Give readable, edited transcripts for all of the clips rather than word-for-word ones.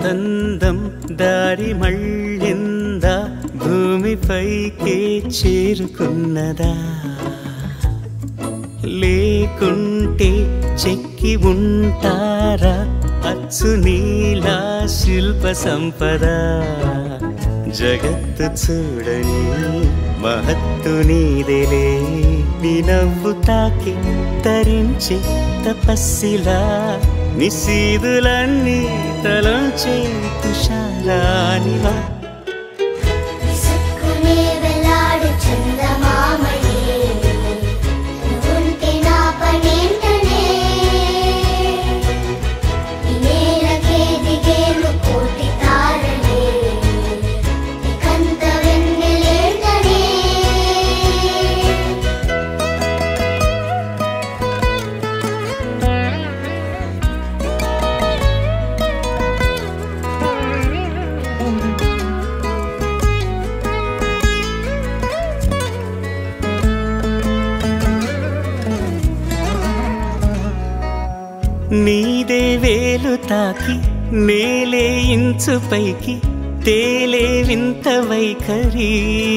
అందం దారి మళ్ళిందా భూమిపైకే చేరుకున్నదా లేకుంటే చెక్కి ఉంటారా అచ్చు నీలా శిల్ప సంపద జగత్తు చూడని మహత్తు నీదేలే నీ నవ్వు తాకి తరించే తపస్సిలా నిశీదులన్నీ తలంచే తుషారానివా నీదే వేలు తాకి నేలే ఇంచు పైకి తేలే వింత వైఖరి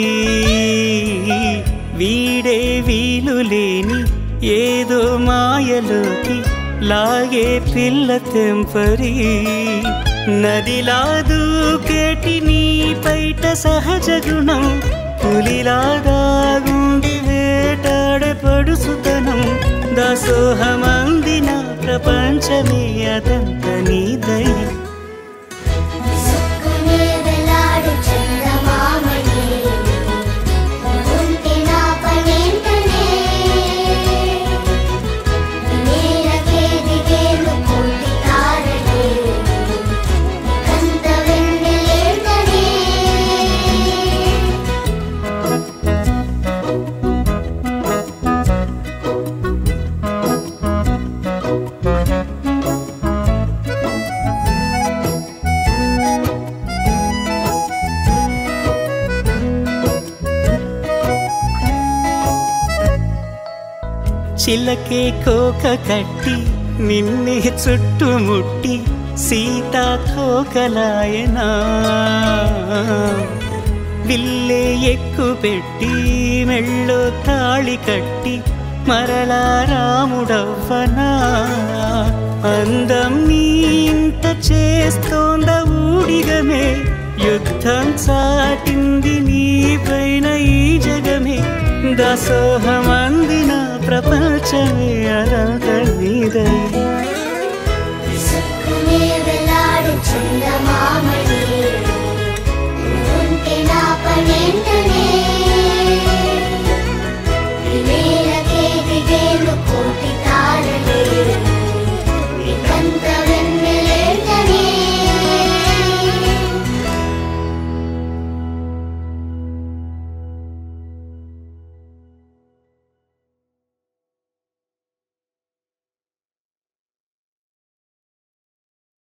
వీడే వీలు లేని ఏదో మాయలోకి లాగే పిల్ల తెంపరి నదిలా దూకేటి నీ పైట సహజ గుణం పులిలాగా గుండి వేటాడే పడుసుతనం దాసోహమందిన ప్రపంచమే అదంత నీదై చిలకే కోక కట్టి నిన్నే చుట్టుముట్టి సీతాకోకలాయనా విల్లే ఎక్కు పెట్టి మెళ్ళో తాళి కట్టి మరలా రాముడవ్వనా అందం నీ ఇంత చేస్తోంద ఊడిగమే యుద్ధం చాటింది నీ పైన ఈ జగమే దాసోహమందిన ప్రపంచమే అనంత నీదై